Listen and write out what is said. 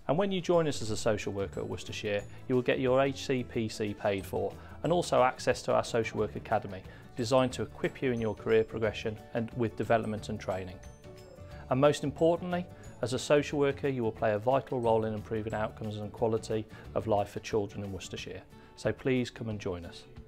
And when you join us as a social worker at Worcestershire, you will get your HCPC paid for and also access to our Social Work Academy, designed to equip you in your career progression and with development and training. And most importantly, as a social worker, you will play a vital role in improving outcomes and quality of life for children in Worcestershire. So please come and join us.